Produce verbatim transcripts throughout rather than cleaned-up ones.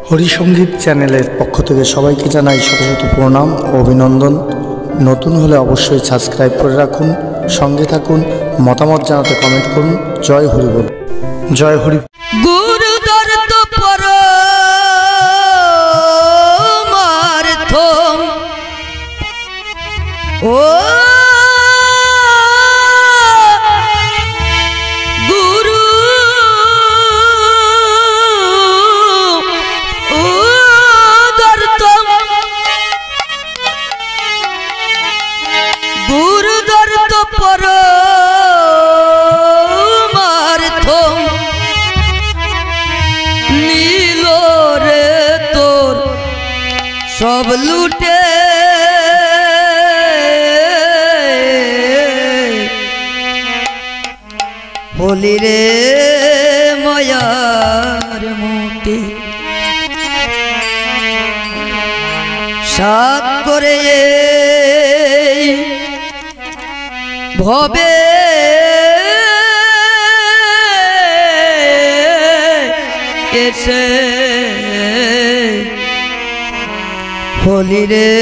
হরিসঙ্গীত চ্যানেলের পক্ষ থেকে সবাইকে জানাই শত শত প্রণাম ও অভিনন্দন। নতুন হলে অবশ্যই সাবস্ক্রাইব করে রাখুন, সঙ্গে থাকুন, মতামত জানাতে কমেন্ট করুন। জয় হরি বল, জয় হরি। গুরুদর তো পরমার্থ ও গুরু উদর্ত গুরুদর তো পরমার্থ নীল রে তোর সব লুটে হলি রে মায়ার মুটে সাত করে ভবে এসে হলি রে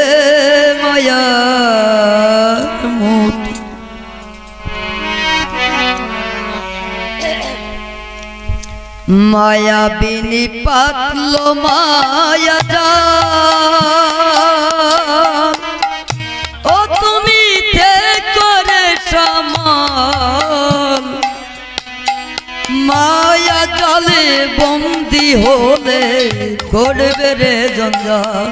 মায়ার মুঠি মায়া বিনি পাতলো মায়া জাল ও তুমি তে করে সামাল মায়া জালে বন্দি হলে করবে রে জঞ্জাল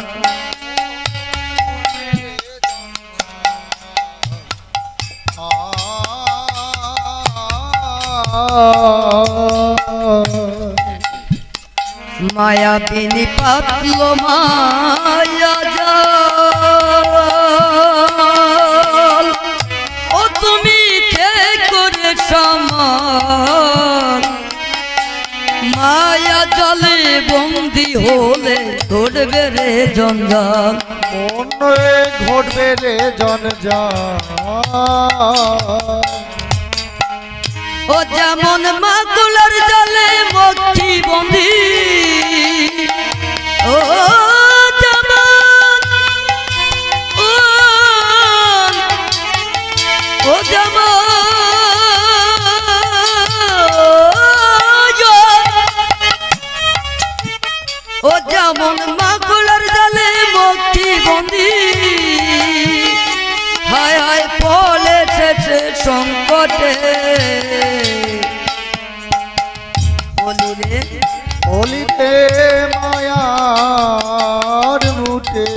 মায়া বিনি পাতলো মায়া জাল ও তুমি কে করে সামাল মায়া জলে বন্দি হলে ঘটবে রে জঞ্জাল মনে ঘটবে রে জঞ্জাল ও যেমন মাগুলার জলে মক্ষী বন্দি ও যেমন ও যেমন ও যেমন মাগুলার জলে মক্ষী বন্দি হায় হায় পড়েছে সংকটে হলি রে হলি রে মায়ার মুটে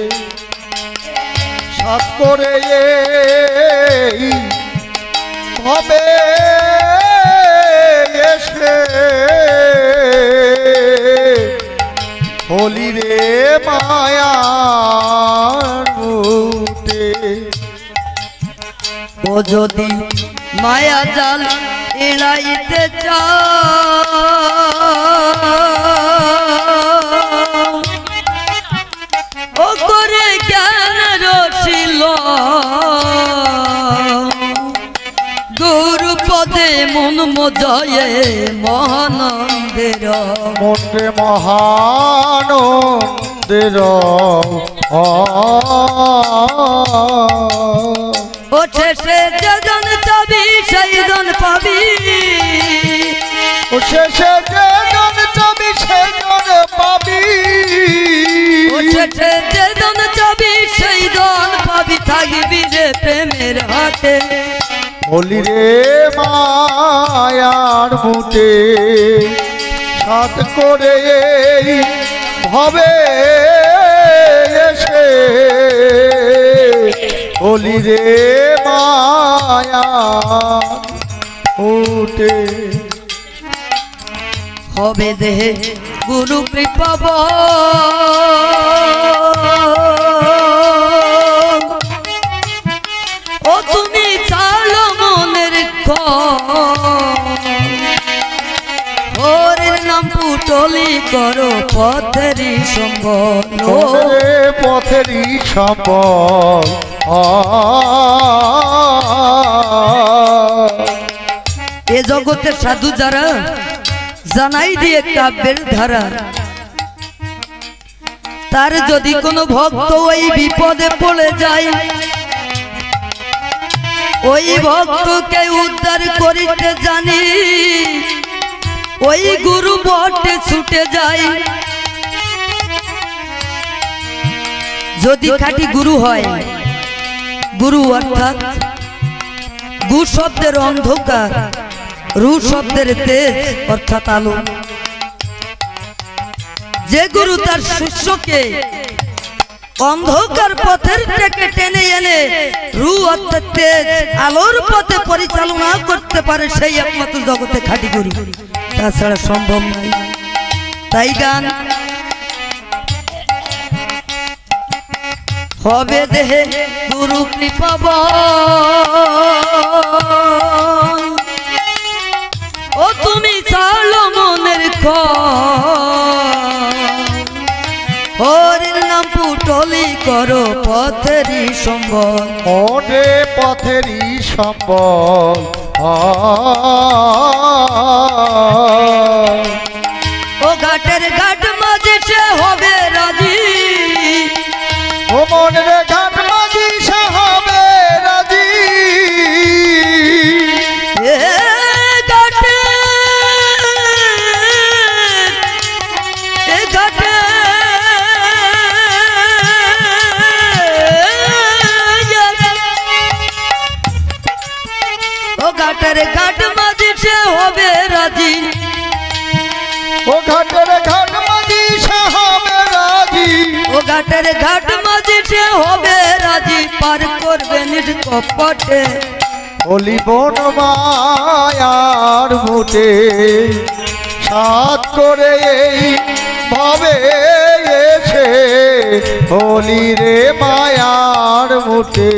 সাত করে হবে এসে হলি রে মায়ার মুটে ও যদি মায়া জাল এড়াইতে চাও ও করে জ্ঞান রসিল গুরু পদে মন মজয়ে মহানন্দের মনে মহানন্দের ও শেষে যেজন চাবি সেই জন পাবি ও শেষে যেজন চাবি সেই জন পাবি ও শেষে যেজন চাবি সেই জন পাবি থাকবি রে প্রেমের হাতে হলি রে মায়ার মুটে সাত করে ভবে এসে হলি রে মায়া উঠে হবে দেহে গুরু কৃপা ও তুমি চালো মনের হরির নাম পুটলি করো পথেরই সম্বল পথেরই সম্বল এ জগতের সাধু যারা জানাই দিয়ে কাব্যের ধারা তার যদি কোনো ভক্ত ওই বিপদে পড়ে যায়, ওই ভক্তকে উদ্ধার করিতে জানি ওই গুরু বটে ছুটে যায়। যদি খাঁটি গুরু হয়, গুরু অর্থাৎ গু শব্দের অন্ধকার, রু শব্দের তেজ অর্থাৎ আলো। যে গুরু তার শিষ্যকে অন্ধকার পথের থেকে টেনে এনে রু অর্থাৎ তেজ আলোর পথে পরিচালনা করতে পারে, সেই একমাত্র জগতে খাঁটি গুরু, তাছাড়া সম্ভব নয়। তাই গান হবে দেহে গুরু কৃপাবান, ও তুমি চালো মনের হরির নাম পুটলি করো পথেরই সম্বল, মনে পথেরই সম্বল। ও ঘাটের ঘাট মাঝে সে হবে রাজি, ও মনের ঘাট মাঝি সে হবে রাজি। এ ঘাটে এ ঘাটে ও ঘাটের ঘাট মাঝি সে হবে রাজি, ও ঘাটের ঘাট মাঝি সে হবে রাজি, ও ঘাটের ঘাট মাঝি সে হবে রাজি, পার করবে নিষ্কপটে অলি বন মায়ার মুটে, সাত করে এই ভাবে এসে হলি রে মায়ার মুটে।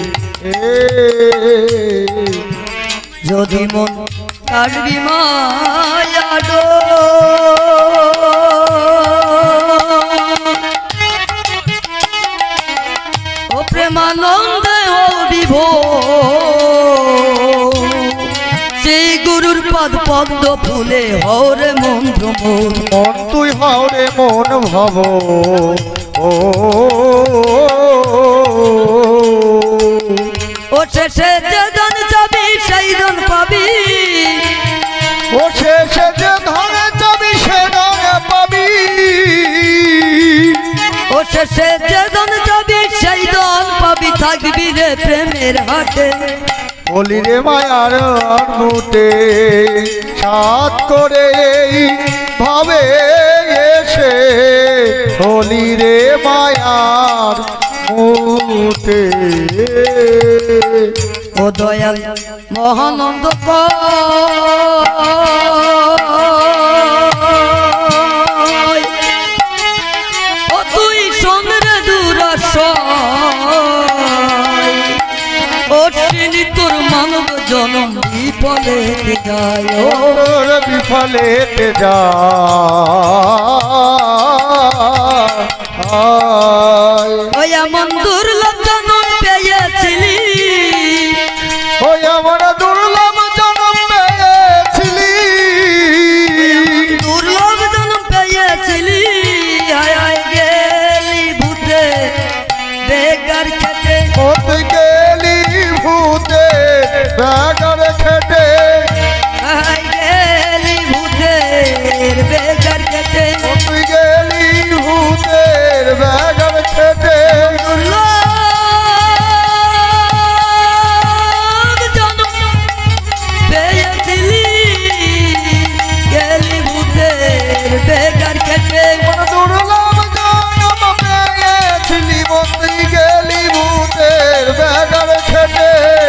যদি মন কাটবি মায়াডো, ও প্রেমানন্দে ও বিভোর, সেই গুরুর পদ পদ্ম ফুলে হরে মন্ত্র মোর, মন তুই হরে মন ভব। ও ও শেষে যে ধন যাবি সেই ধন পাবি, ও শেষে যে ধনে যাবি সে ধনে পাবি, ও শেষে যে ধন যাবি সেই ধন পাবি, থাকবি রে প্রেমের হাটে বলি রে মায়ার মুটে, সাত করে এই ভাবে এসে হলি রে মায়ার মুটে। ও দয়াল মহানন্দ ও তুই সন্দ্রে দুরাশ, ও চিনি তোর মানব জনম বিফলে যায়, ও তোর বিফলে যায়। ওই এমন দুর্লভ জনম পেয়েছিলি, ওই আমার দুর্লভ জনম পেয়েছিলি, দুর্লভ জনম পেয়েছিলি, হায় হায় গেলি ভূতে বেকার খেতে, ও তুই গেলি ভূতে বেকার খেটে, হায় গেলি ভূতের বেকার খেতে, ও তুই গেলি ভূতের বেকার খেটে। দুর্লভ জনম পেয়েছিলি, গেলি ভূতের বেকার খেতে, দুর্লভ জনম পেয়েছিলি, ও তুই গেলি ভূতের বেকার খেটে,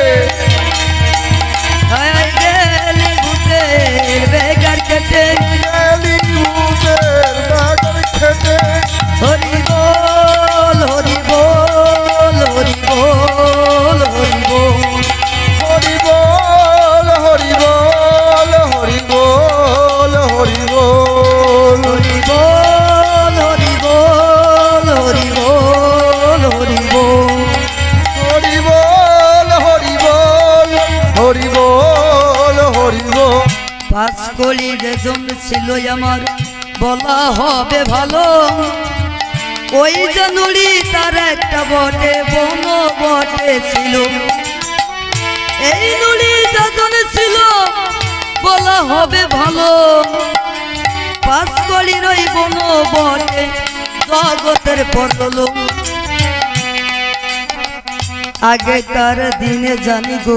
হায় গেলি ভূতের বেকার খেতে, গেলি ভূতের বেকার খেটে। হরি বল হরি বল হরি বল হরি বল, হরি বল হরি বল হরি বল হরি বল। হরি বল হরি বল হরি বল হরি বল, হরি বল হরি বল হরি বল হরি বল। পাঁচ কলি যে জন্ম ছিল আমার বলা হবে ভালো, ওই যে নুড়ি তার একটা বটে বন বটে ছিল। এই নুড়ি যখন ছিল বলা হবে ভালো, পাঁচ কড়ির ওই বন বটে জগতের পটলো। আগেকার দিনে জানি গো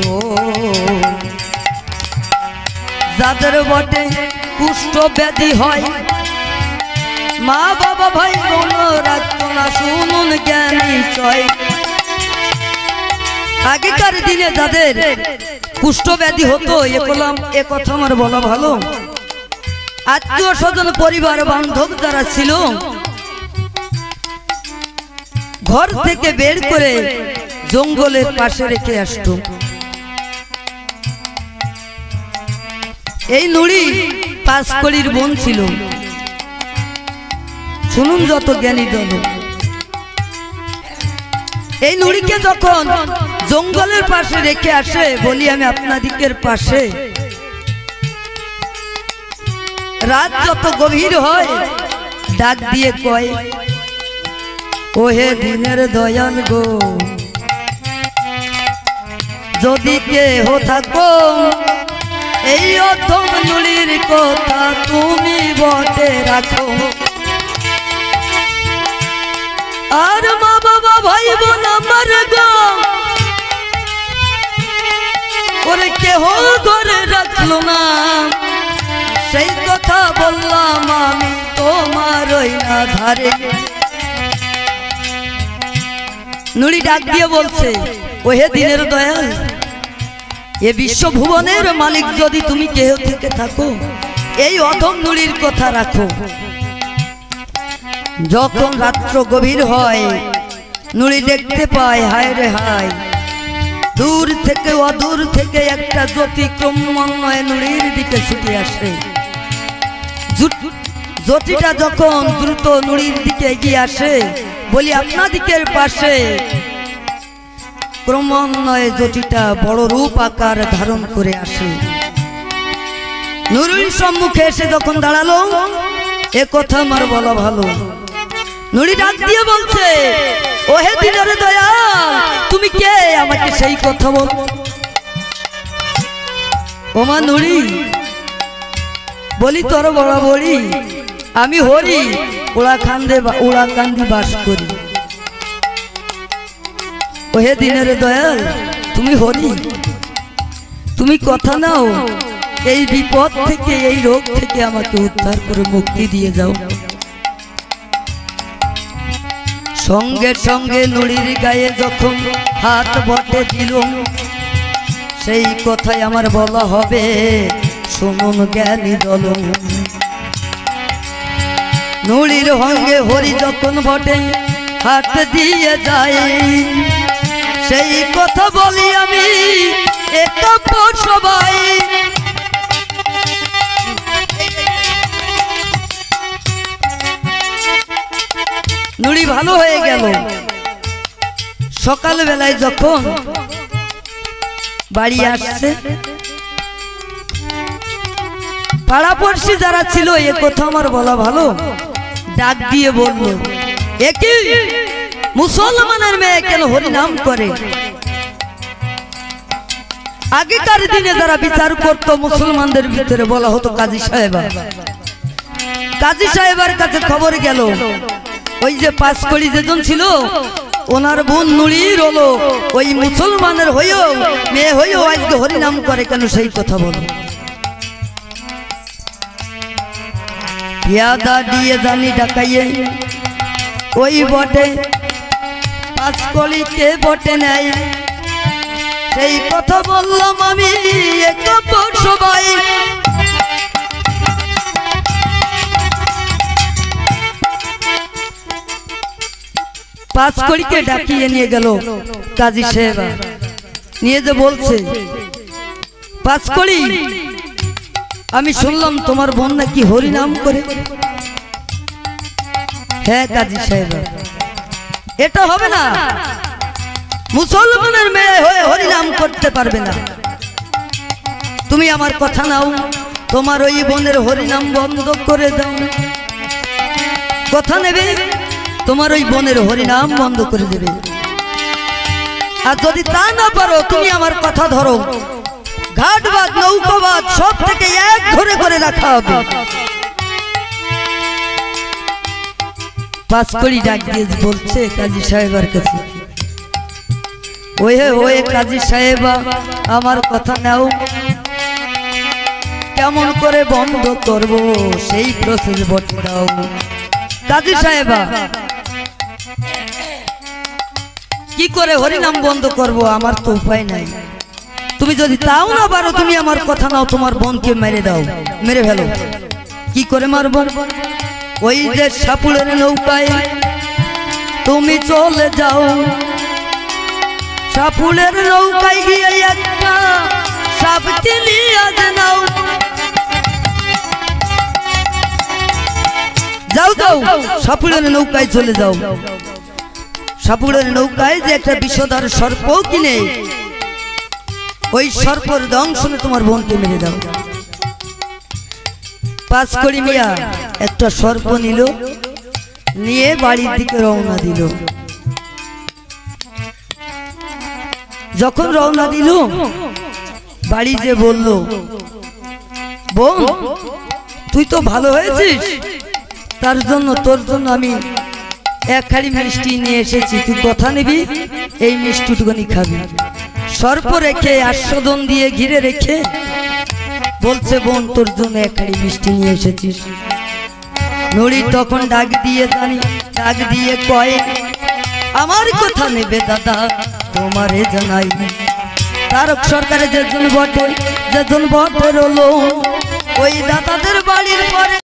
যাদের বটে কুষ্ঠ ব্যাধি হয়, মা বাবা ভাই বোন রাখতো না শুনুন জ্ঞানী চয়। আগেকার দিনে যাদের কুষ্ঠ ব্যাধি হতো এ কলাম এ কথা আমার বলা ভালো, আত্মীয় স্বজন পরিবার বান্ধব যারা ছিল ঘর থেকে বের করে জঙ্গলের পাশে রেখে আসতো। এই নুড়ি পাঁচ কড়ির বন ছিল। শুনুন যত জ্ঞানী দল, এই নুড়িকে যখন জঙ্গলের পাশে রেখে আসে, বলি আমি আপনাদিকের পাশে, রাত যত গভীর হয় ডাক দিয়ে কয়, ওহে দিনের দয়াল গো, যদি কেহ থাকো এই অথম নুড়ির কথা তুমি বটে রাখো। আর মা বাবা ভাই বোন আমার গো, ওরে কেহ ঘরে রাখলো না, সেই কথা বললাম আমি তোমার ওই না ধারে। নুড়ি ডাক দিয়ে বলছে, ওহে দিনের দয়াল, এ বিশ্বভুবনের মালিক যদি তুমি কেহ থেকে থাকো এই অধম নুড়ির কথা রাখো। যখন রাত্র গভীর হয় নুড়ি দেখতে পায়, হায় রে হায়, দূর থেকে অদূর থেকে একটা জ্যোতি ক্রমান্বয়ে নুড়ির দিকে ছুটে আসে। জ্যোতিটা যখন দ্রুত নুড়ির দিকে এগিয়ে আসে, বলি আপনাদিকের পাশে ক্রমান্বয়ে জ্যোতিটা বড় রূপ আকার ধারণ করে আসে। নুড়ির সম্মুখে এসে যখন দাঁড়ালো, এ কথা আমার বলা ভালো। নুড়ি ডাক দিয়ে বলছে, ওহে দিনের দয়াল, তুমি কে আমাকে সেই কথা বল। ওমা নুড়ি, বলি তোর বড় বড়ি, আমি হরি উড়াকান্দে উড়াকান্দি বাস করি। ওহে দিনের দয়াল, তুমি হরি, তুমি কথা নাও, এই বিপদ থেকে এই রোগ থেকে আমাকে উদ্ধার করে মুক্তি দিয়ে যাও। সঙ্গে সঙ্গে নুড়ির গায়ে যখন হাত বটে দিল, সেই কথাই আমার বলা হবে, শুনুন জ্ঞানী দল। নুড়ির সঙ্গে হরি যখন বটে হাত দিয়ে যায়, সেই কথা বলি আমি এটা সবাই। নুড়ি ভালো হয়ে গেল। সকাল বেলায় যখন বাড়ি আসছে, পাড়াপড়শি যারা ছিল এ কথা আমার বলা ভালো, ডাক দিয়ে বলল, একই মুসলমানের মেয়ে কেন হরিনাম করে? আগেকার দিনে যারা বিচার করত মুসলমানদের ভিতরে বলা হতো কাজী সাহেবা। কাজী সাহেবের কাছে খবর গেল, ওই যে পাঁচ কড়ি যেজন ছিল ওনার বোন নুড়ির হলো ওই মুসলমানের হইও মেয়ে হইও আজকে হরিনাম করে কেন, সেই কথা বলো। ইয়াদা দিয়ে জানি ডাকাইয়ে ওই বটে পাঁচ কড়িতে বটে নেয়, সেই কথা বললাম আমি সবাই। পাঁচ কড়িকে ডাকিয়ে নিয়ে গেল কাজী সাহেব, নিয়ে যে বলছে, পাঁচ কড়ি, আমি শুনলাম তোমার বোন নাকি হরিনাম করে। হ্যাঁ কাজী সাহেব, এটা হবে না, মুসলমানের মেয়ে হয়ে হরিনাম করতে পারবে না। তুমি আমার কথা নাও, তোমার ওই বোনের হরিনাম বন্ধ করে দাও। কথা নেবে? তোমার ওই বোনের হরিনাম বন্ধ করে দেবে। আর যদি তা না পারো তুমি আমার কথা ধরো, ঘাটবাদ নৌকাবাদ সব থেকে এক ঘরে করে রাখা হবে। পাঁচ কড়ি ডাক দিয়ে বলছে কাজী সাহেবের কাছে, ওহে ওহে কাজী সাহেবা আমার কথা নাও, কেমন করে বন্ধ করব সেই প্রসেস বটে দাও। কাজী সাহেবা কি করে হরিনাম বন্ধ করব, আমার তো উপায় নাই। তুমি যদি তাও না পারো তুমি আমার কথা নাও, তোমার বোনকে মেরে দাও, মেরে ফেলো। কি করে মারব? ওই যে সাপুড়ের নৌকায় তুমি চলে যাও, সাপুড়ের নৌকায় গিয়ে একটা সাপ চিনি আজ নাও। যাও যাও সাপুড়ের নৌকায় চলে যাও, সাপুড়ের নৌকায় যে একটা বিষধর সর্প কিনে ওই সর্পের দংশনে তোমার বোনকে মেরে দাও। পাঁচ কড়ি মিয়া একটা সর্প নিল, নিয়ে বাড়ির দিকে রওনা দিল। যখন রওনা দিল বাড়ি যে বলল, বোন তুই তো ভালো হয়েছিস, তার জন্য তোর জন্য আমি এক হাড়ি মিষ্টি নিয়ে এসেছি, তুই কথা নিবি, এই মিষ্টিটুকুনি খাবি। সর্প রেখে আস্বাদন দিয়ে ঘিরে রেখে বলছে, বোন তোর জন্য এক হাড়ি মিষ্টি নিয়ে এসেছিস। নড়ি তখন ডাক দিয়ে জানি ডাক দিয়ে কয়, আমার কথা নেবে দাদা তোমারে জানাই, তারক সরকারে যেজন বটে যেজন বটে রলো ওই দাদাদের বাড়ির পরে